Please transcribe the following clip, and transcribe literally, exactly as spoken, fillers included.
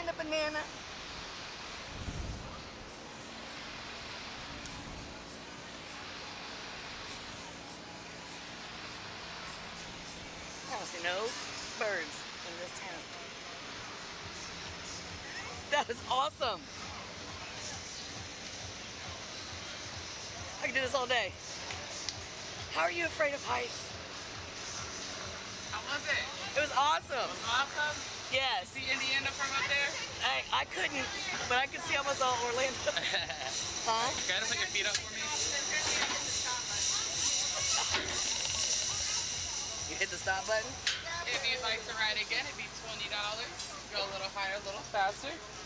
banana, banana. I don't see no birds in this town. That is awesome. I can do this all day. How are you afraid of heights? How was it? It was awesome. It was awesome? Yes. See Indiana from up there? I, I couldn't, but I could see almost all Orlando. Huh? Can I just put your feet up for me? You hit the stop button? If you'd like to ride again, it'd be twenty dollars. Go a little higher, a little faster.